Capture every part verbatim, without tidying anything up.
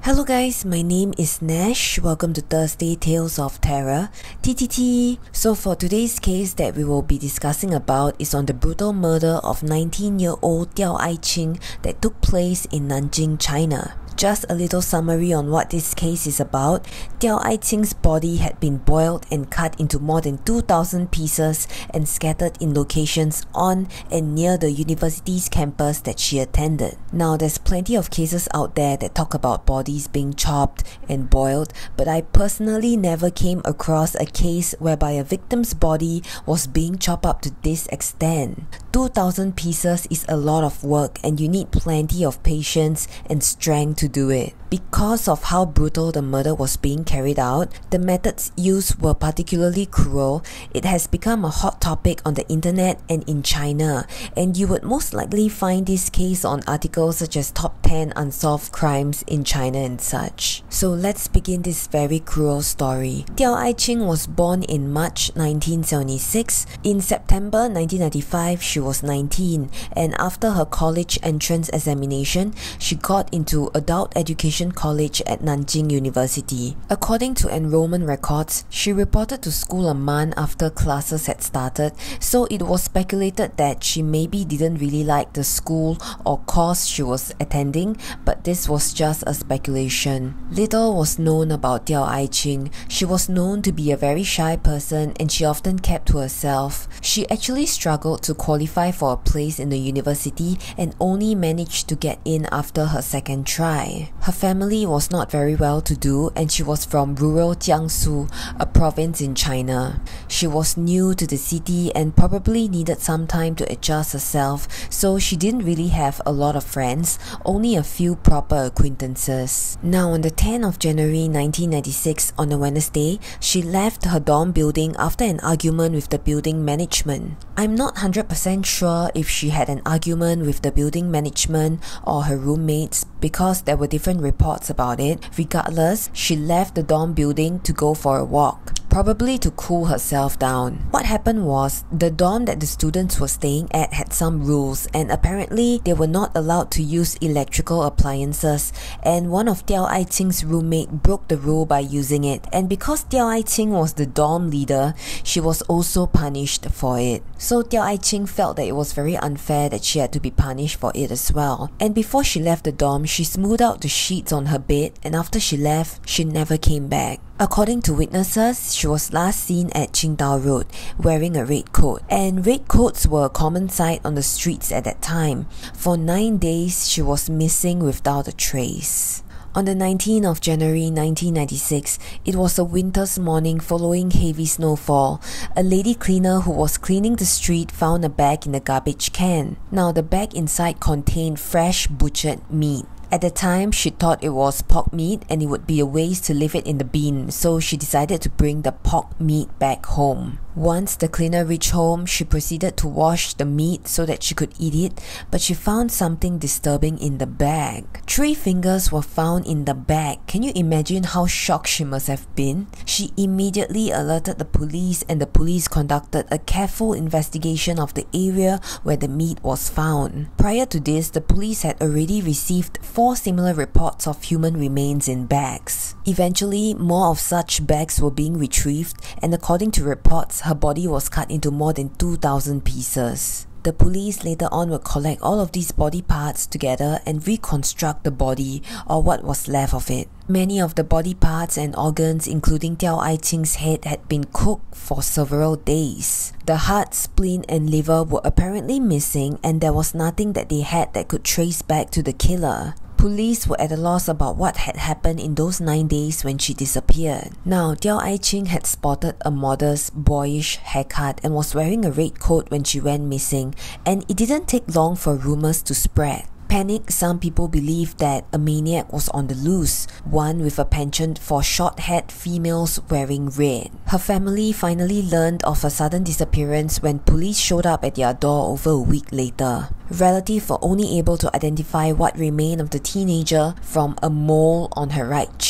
Hello guys, my name is Nash. Welcome to Thursday Tales of Terror, T T T. So for today's case that we will be discussing about is on the brutal murder of nineteen-year-old Diao Aiqing that took place in Nanjing, China. Just a little summary on what this case is about. Diao Aiqing's body had been boiled and cut into more than two thousand pieces and scattered in locations on and near the university's campus that she attended. Now, there's plenty of cases out there that talk about bodies being chopped and boiled, but I personally never came across a case whereby a victim's body was being chopped up to this extent. two thousand pieces is a lot of work and you need plenty of patience and strength to do it. Because of how brutal the murder was being carried out, the methods used were particularly cruel. It has become a hot topic on the internet and in China, and you would most likely find this case on articles such as top ten unsolved crimes in China and such. So let's begin this very cruel story. Diao Aiqing was born in March nineteen seventy-six. In September nineteen ninety-five, she was nineteen, and after her college entrance examination, she got into adult education college at Nanjing University. According to enrollment records, she reported to school a month after classes had started, so it was speculated that she maybe didn't really like the school or course she was attending, but this was just a speculation. Little was known about Diao Aiqing. She was known to be a very shy person and she often kept to herself. She actually struggled to qualify for a place in the university and only managed to get in after her second try. Her family was not very well to do and she was from rural Jiangsu, a province in China. She was new to the city and probably needed some time to adjust herself, so she didn't really have a lot of friends, only a few proper acquaintances. Now on the tenth of January nineteen ninety-six, on a Wednesday, she left her dorm building after an argument with the building management. I'm not one hundred percent sure if she had an argument with the building management or her roommates because there were different reports about it. Regardless, she left the dorm building to go for a walk, probably to cool herself down. What happened was, the dorm that the students were staying at had some rules and apparently they were not allowed to use electrical appliances, and one of Diao Aiqing's roommate broke the rule by using it, and because Diao Aiqing was the dorm leader, she was also punished for it. So Diao Aiqing felt that it was very unfair that she had to be punished for it as well, and before she left the dorm, she smoothed out the sheets on her bed, and after she left, she never came back. According to witnesses, she was last seen at Qingdao Road wearing a red coat, and red coats were a common sight on the streets at that time. For nine days, she was missing without a trace. On the nineteenth of January nineteen ninety-six, it was a winter's morning following heavy snowfall. A lady cleaner who was cleaning the street found a bag in the garbage can. Now, the bag inside contained fresh butchered meat. At the time, she thought it was pork meat and it would be a waste to leave it in the bin, so she decided to bring the pork meat back home. Once the cleaner reached home, she proceeded to wash the meat so that she could eat it, but she found something disturbing in the bag. Three fingers were found in the bag. Can you imagine how shocked she must have been? She immediately alerted the police and the police conducted a careful investigation of the area where the meat was found. Prior to this, the police had already received four similar reports of human remains in bags. Eventually, more of such bags were being retrieved, and according to reports, her body was cut into more than two thousand pieces. The police later on would collect all of these body parts together and reconstruct the body, or what was left of it. Many of the body parts and organs, including Diao Aiqing's head, had been cooked for several days. The heart, spleen and liver were apparently missing, and there was nothing that they had that could trace back to the killer. Police were at a loss about what had happened in those nine days when she disappeared. Now, Diao Aiqing had sported a modest, boyish haircut and was wearing a red coat when she went missing, and it didn't take long for rumors to spread. Panic, some people believed that a maniac was on the loose, one with a penchant for short-haired females wearing red. Her family finally learned of her sudden disappearance when police showed up at their door over a week later. Relatives were only able to identify what remained of the teenager from a mole on her right cheek.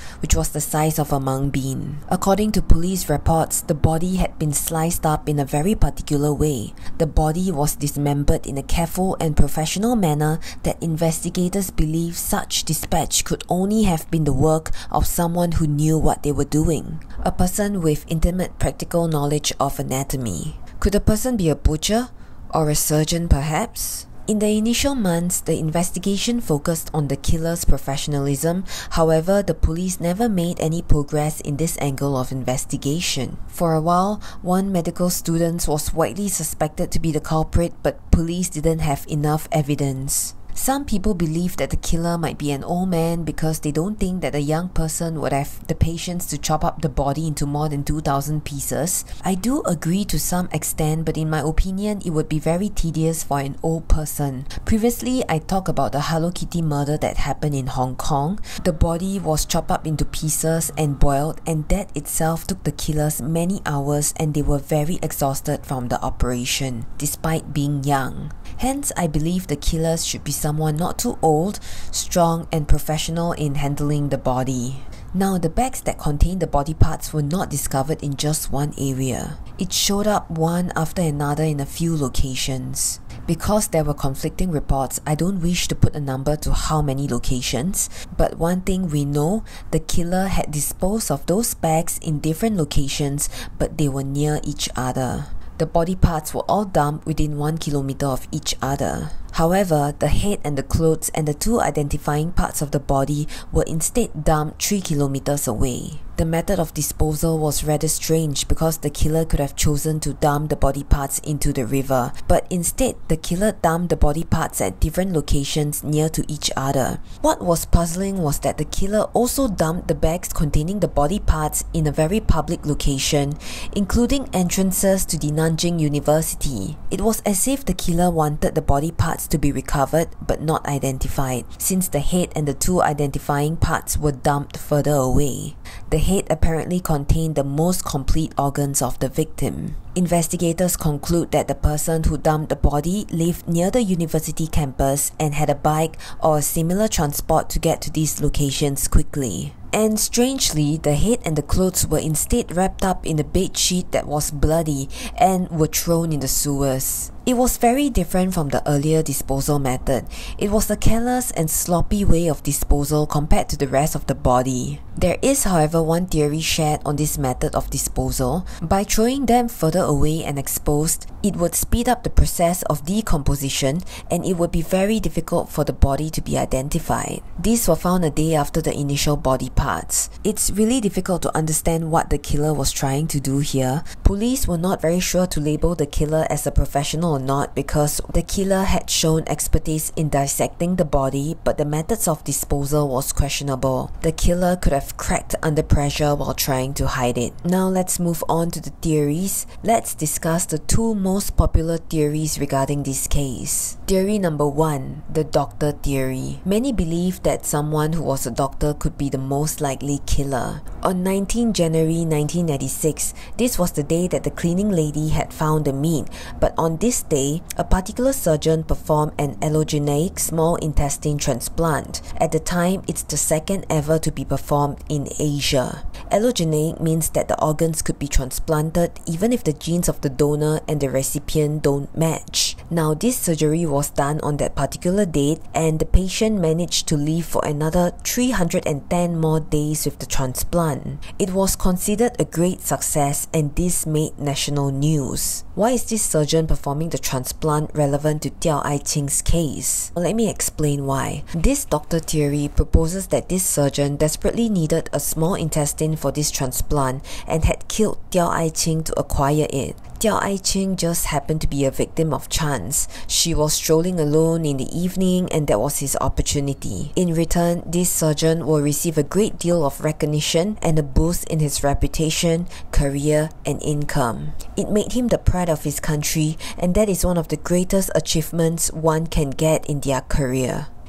which was the size of a mung bean. According to police reports, the body had been sliced up in a very particular way. The body was dismembered in a careful and professional manner that investigators believe such dispatch could only have been the work of someone who knew what they were doing, a person with intimate practical knowledge of anatomy. Could the person be a butcher or a surgeon perhaps? In the initial months, the investigation focused on the killer's professionalism. However, the police never made any progress in this angle of investigation. For a while, one medical student was widely suspected to be the culprit, but police didn't have enough evidence. Some people believe that the killer might be an old man because they don't think that a young person would have the patience to chop up the body into more than two thousand pieces. I do agree to some extent, but in my opinion, it would be very tedious for an old person. Previously, I talked about the Hello Kitty murder that happened in Hong Kong. The body was chopped up into pieces and boiled, and that itself took the killers many hours, and they were very exhausted from the operation, despite being young. Hence, I believe the killers should be someone not too old, strong and professional in handling the body. Now, the bags that contained the body parts were not discovered in just one area. It showed up one after another in a few locations. Because there were conflicting reports, I don't wish to put a number to how many locations, but one thing we know, the killer had disposed of those bags in different locations, but they were near each other. The body parts were all dumped within one kilometer of each other. However, the head and the clothes and the two identifying parts of the body were instead dumped three kilometers away. The method of disposal was rather strange because the killer could have chosen to dump the body parts into the river, but instead the killer dumped the body parts at different locations near to each other. What was puzzling was that the killer also dumped the bags containing the body parts in a very public location, including entrances to the Nanjing University. It was as if the killer wanted the body parts to be recovered but not identified, since the head and the two identifying parts were dumped further away. The head apparently contained the most complete organs of the victim. Investigators conclude that the person who dumped the body lived near the university campus and had a bike or a similar transport to get to these locations quickly. And strangely, the head and the clothes were instead wrapped up in a bed sheet that was bloody and were thrown in the sewers. It was very different from the earlier disposal method. It was a careless and sloppy way of disposal compared to the rest of the body. There is, however, one theory shared on this method of disposal. By throwing them further away and exposed, it would speed up the process of decomposition and it would be very difficult for the body to be identified. These were found a day after the initial body parts. It's really difficult to understand what the killer was trying to do here. Police were not very sure to label the killer as a professional or not because the killer had shown expertise in dissecting the body, but the methods of disposal was questionable. The killer could have cracked under pressure while trying to hide it. Now let's move on to the theories. Let's discuss the two most popular theories regarding this case. Theory number one, the doctor theory. Many believe that someone who was a doctor could be the most likely killer. On nineteenth January nineteen ninety-six, this was the day that the cleaning lady had found the meat, but on this day, a particular surgeon performed an allogeneic small intestine transplant. At the time, it's the second ever to be performed in Asia. Allogeneic means that the organs could be transplanted even if the genes of the donor and the recipient don't match. Now, this surgery was done on that particular date and the patient managed to live for another three hundred ten more days with the transplant. It was considered a great success and this made national news. Why is this surgeon performing the transplant relevant to Diao Aiqing's case? Well, let me explain why. This doctor theory proposes that this surgeon desperately needed a small intestine for this transplant and had killed Diao Aiqing to acquire it. Diao Aiqing just happened to be a victim of chance. She was strolling alone in the evening and that was his opportunity. In return, this surgeon will receive a great deal of recognition and a boost in his reputation, career, and income. It made him the pride of his country, and that is one of the greatest achievements one can get in their career.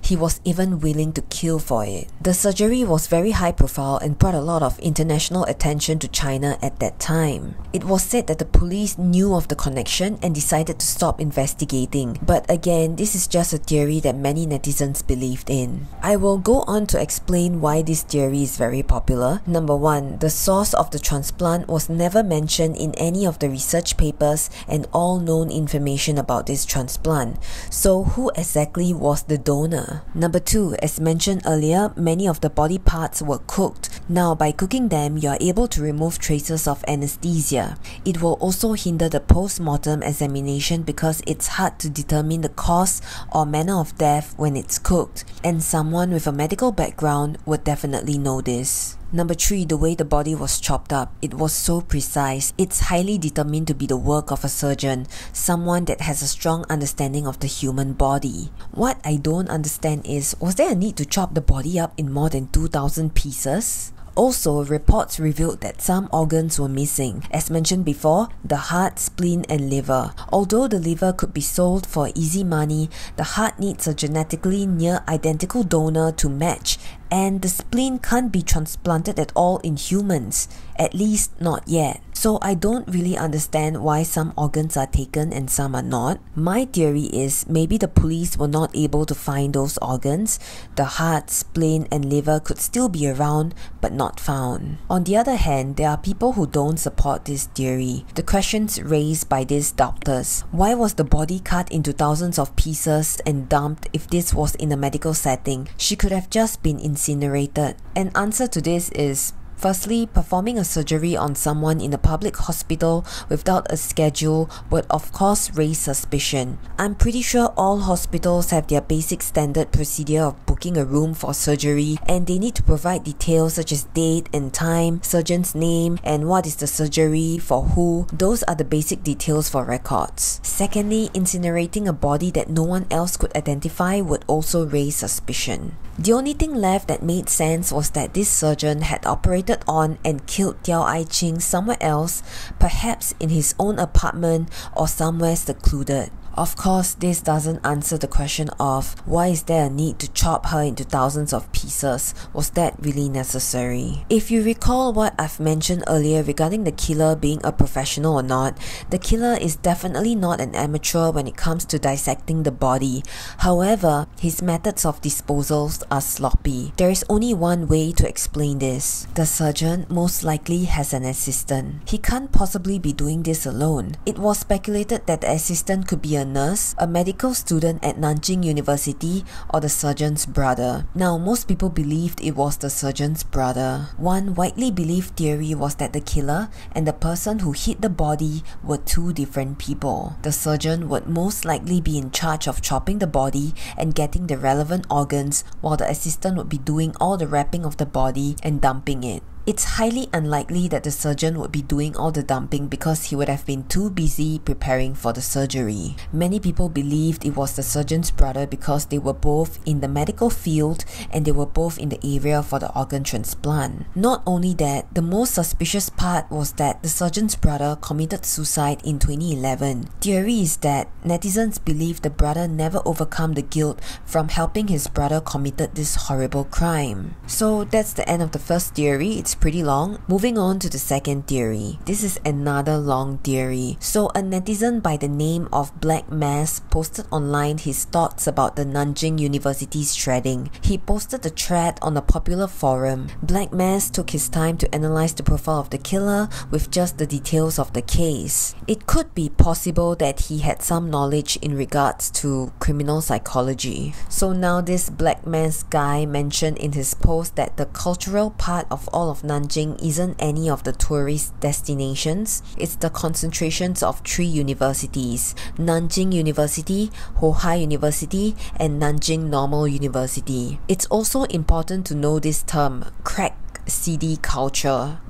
He was even willing to kill for it. The surgery was very high profile and brought a lot of international attention to China at that time. It was said that the police knew of the connection and decided to stop investigating. But again, this is just a theory that many netizens believed in. I will go on to explain why this theory is very popular. Number one, the source of the transplant was never mentioned in any of the research papers and all known information about this transplant. So who exactly was the donor? Number two, as mentioned earlier, many of the body parts were cooked. Now, by cooking them, you are able to remove traces of anesthesia. It will also hinder the post-mortem examination because it's hard to determine the cause or manner of death when it's cooked, and someone with a medical background would definitely know this. Number three, the way the body was chopped up. It was so precise. It's highly determined to be the work of a surgeon, someone that has a strong understanding of the human body. What I don't understand is, was there a need to chop the body up in more than two thousand pieces? Also, reports revealed that some organs were missing. As mentioned before, the heart, spleen, and liver. Although the liver could be sold for easy money, the heart needs a genetically near identical donor to match, and the spleen can't be transplanted at all in humans, at least not yet. So I don't really understand why some organs are taken and some are not. My theory is maybe the police were not able to find those organs. The heart, spleen, and liver could still be around but not found. On the other hand, there are people who don't support this theory. The questions raised by these doctors: why was the body cut into thousands of pieces and dumped if this was in a medical setting? She could have just been incinerated. An answer to this is, firstly, performing a surgery on someone in a public hospital without a schedule would of course raise suspicion. I'm pretty sure all hospitals have their basic standard procedure of booking a room for surgery, and they need to provide details such as date and time, surgeon's name, and what is the surgery for who. Those are the basic details for records. Secondly, incinerating a body that no one else could identify would also raise suspicion. The only thing left that made sense was that this surgeon had operated on and killed Diao Aiqing somewhere else, perhaps in his own apartment or somewhere secluded. Of course, this doesn't answer the question of why is there a need to chop her into thousands of pieces? Was that really necessary? If you recall what I've mentioned earlier regarding the killer being a professional or not, the killer is definitely not an amateur when it comes to dissecting the body. However, his methods of disposals are sloppy. There is only one way to explain this. The surgeon most likely has an assistant. He can't possibly be doing this alone. It was speculated that the assistant could be a nurse, a medical student at Nanjing University, or the surgeon's brother. Now, most people believed it was the surgeon's brother. One widely believed theory was that the killer and the person who hid the body were two different people. The surgeon would most likely be in charge of chopping the body and getting the relevant organs, while the assistant would be doing all the wrapping of the body and dumping it. It's highly unlikely that the surgeon would be doing all the dumping because he would have been too busy preparing for the surgery. Many people believed it was the surgeon's brother because they were both in the medical field and they were both in the area for the organ transplant. Not only that, the most suspicious part was that the surgeon's brother committed suicide in twenty eleven. Theory is that netizens believe the brother never overcome the guilt from helping his brother committed this horrible crime. So that's the end of the first theory. It's pretty long. Moving on to the second theory. This is another long theory. So a netizen by the name of Black Mass posted online his thoughts about the Nanjing University's shredding. He posted the thread on a popular forum. Black Mass took his time to analyze the profile of the killer with just the details of the case. It could be possible that he had some knowledge in regards to criminal psychology. So now this Black Mass guy mentioned in his post that the cultural part of all of Nanjing isn't any of the tourist destinations. It's the concentrations of three universities: Nanjing University, Hohai University, and Nanjing Normal University. It's also important to know this term, crack C D culture.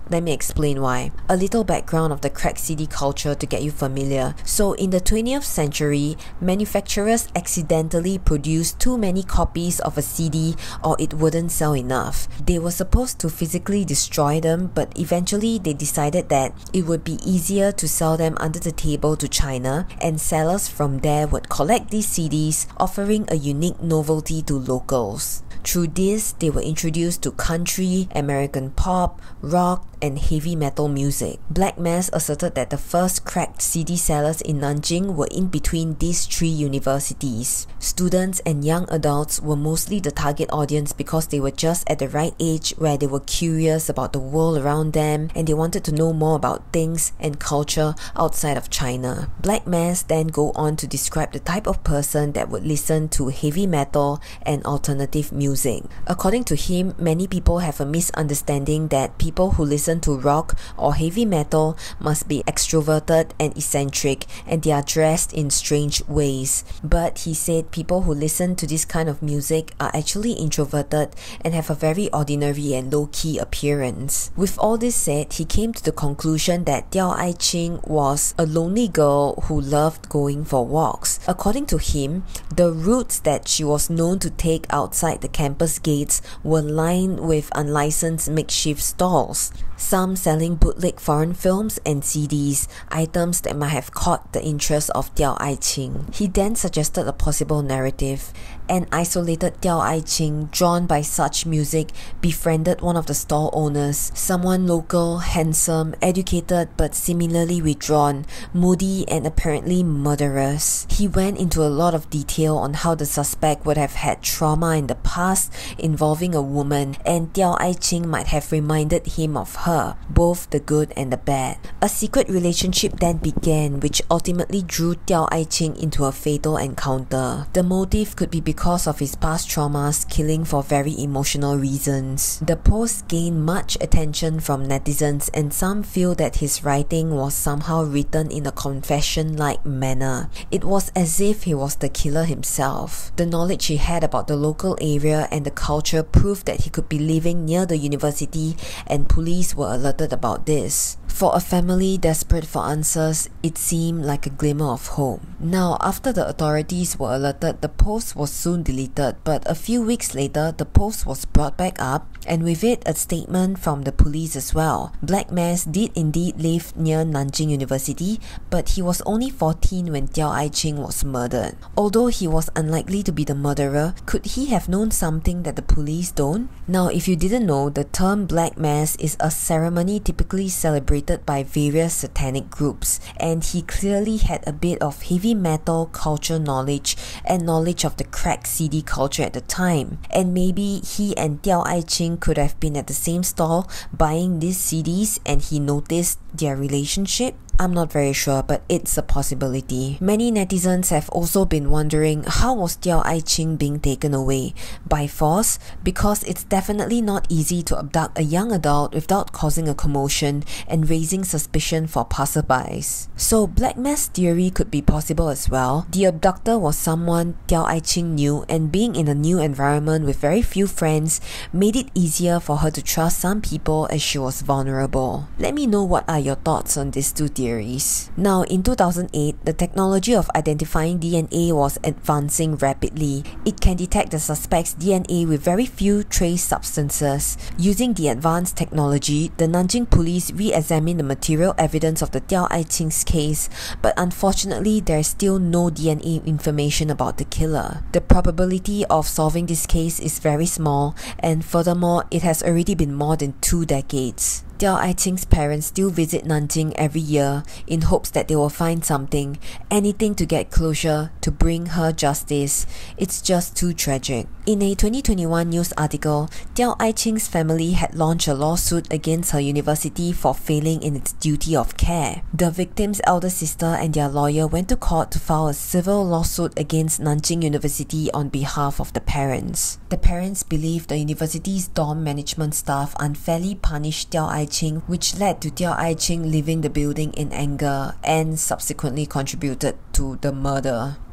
Let me explain why. A little background of the crack C D culture to get you familiar. So in the twentieth century, manufacturers accidentally produced too many copies of a C D or it wouldn't sell enough. They were supposed to physically destroy them, but eventually they decided that it would be easier to sell them under the table to China, and sellers from there would collect these C Ds, offering a unique novelty to locals. Through this, they were introduced to country, American pop, rock, and heavy metal music. Black Mass asserted that the first cracked C D sellers in Nanjing were in between these three universities. Students and young adults were mostly the target audience because they were just at the right age where they were curious about the world around them and they wanted to know more about things and culture outside of China. Black Mass then go on to describe the type of person that would listen to heavy metal and alternative music. According to him, many people have a misunderstanding that people who listen to rock or heavy metal must be extroverted and eccentric and they are dressed in strange ways. But he said people who listen to this kind of music are actually introverted and have a very ordinary and low-key appearance. With all this said, he came to the conclusion that Diao Aiqing was a lonely girl who loved going for walks. According to him, the routes that she was known to take outside the campus gates were lined with unlicensed makeshift stalls, some selling bootleg foreign films and C Ds, items that might have caught the interest of Diao Aiqing. He then suggested a possible narrative. An isolated Diao Aiqing, drawn by such music, befriended one of the stall owners, someone local, handsome, educated but similarly withdrawn, moody and apparently murderous. He went into a lot of detail on how the suspect would have had trauma in the past involving a woman, and Diao Aiqing might have reminded him of her, both the good and the bad. A secret relationship then began, which ultimately drew Diao Aiqing into a fatal encounter. The motive could be because of his past traumas, killing for very emotional reasons. The post gained much attention from netizens, and some feel that his writing was somehow written in a confession-like manner. It was as if he was the killer himself. The knowledge he had about the local area and the culture proved that he could be living near the university, and police were alerted about this. For a family desperate for answers, it seemed like a glimmer of hope. Now, after the authorities were alerted, the post was soon deleted, but a few weeks later, the post was brought back up, and with it, a statement from the police as well. Black Mass did indeed live near Nanjing University, but he was only fourteen when Diao Aiqing was murdered. Although he was unlikely to be the murderer, could he have known something that the police don't? Now, if you didn't know, the term Black Mass is a ceremony typically celebrated by various satanic groups, and he clearly had a bit of heavy metal culture knowledge and knowledge of the crack C D culture at the time. And maybe he and Diao Aiqing could have been at the same stall buying these C Ds and he noticed their relationship. I'm not very sure, but it's a possibility. Many netizens have also been wondering, how was Diao Aiqing being taken away? By force? Because it's definitely not easy to abduct a young adult without causing a commotion and raising suspicion for passerbys. So Black Mass theory could be possible as well. The abductor was someone Diao Aiqing knew, and being in a new environment with very few friends made it easier for her to trust some people as she was vulnerable. Let me know what are your thoughts on these two theories. Now, in two thousand eight, the technology of identifying D N A was advancing rapidly. It can detect the suspect's D N A with very few trace substances. Using the advanced technology, the Nanjing police re-examined the material evidence of the Diao Aiqing's case, but unfortunately, there is still no D N A information about the killer. The probability of solving this case is very small, and furthermore, it has already been more than two decades. Diao Aiqing's parents still visit Nanjing every year in hopes that they will find something, anything to get closure, to bring her justice. It's just too tragic. In a twenty twenty-one news article, Diao Aiqing's family had launched a lawsuit against her university for failing in its duty of care. The victim's elder sister and their lawyer went to court to file a civil lawsuit against Nanjing University on behalf of the parents. The parents believe the university's dorm management staff unfairly punished Diao Aiqing, which led to Diao Aiqing leaving the building in anger and subsequently contributed to the murder.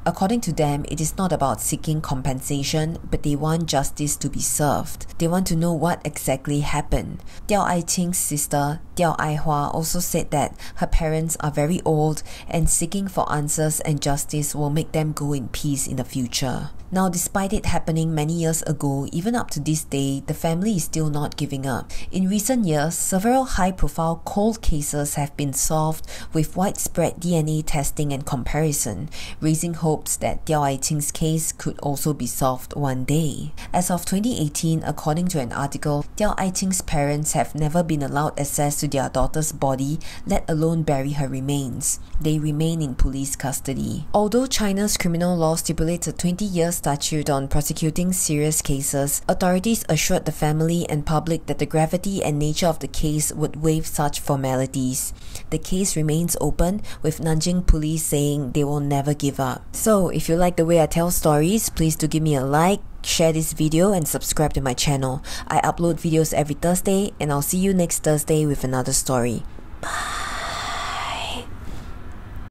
According to them, it is not about seeking compensation, but they want justice to be served. They want to know what exactly happened. Diao Aiqing's sister, Diao Aihua, also said that her parents are very old and seeking for answers and justice will make them go in peace in the future. Now, despite it happening many years ago, even up to this day, the family is still not giving up. In recent years, several high-profile cold cases have been solved with widespread D N A testing and comparison, raising hopes that Diao Aiqing's case could also be solved one day. As of twenty eighteen, according to an article, Diao Aiqing's parents have never been allowed access to their daughter's body, let alone bury her remains. They remain in police custody. Although China's criminal law stipulates a twenty-year statute on prosecuting serious cases, authorities assured the family and public that the gravity and nature of the case would waive such formalities. The case remains open, with Nanjing police saying they will never give up. So, if you like the way I tell stories, please do give me a like, share this video and subscribe to my channel. I upload videos every Thursday, and I'll see you next Thursday with another story.